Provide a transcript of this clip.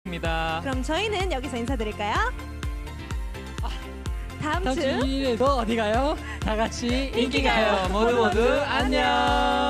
입니다. 그럼 저희는 여기서 인사드릴까요? 다음 주 주일에도 어디 가요? 다 같이 인기가요. 모두 안녕.